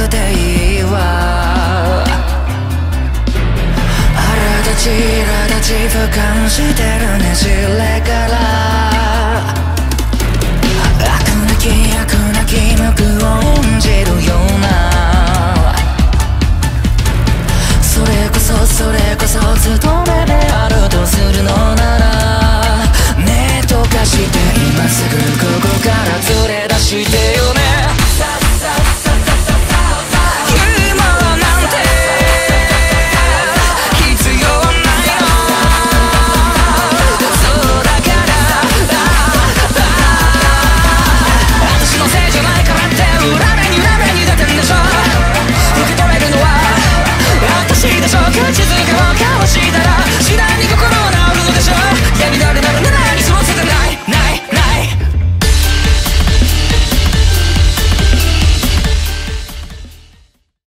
でいいわ。苛立ち苛立ち俯瞰してるねじれから飽くなき飽くなき無垢を演じるようなそれこそ務めであるとするのならねえとかして今すぐここから連れ出して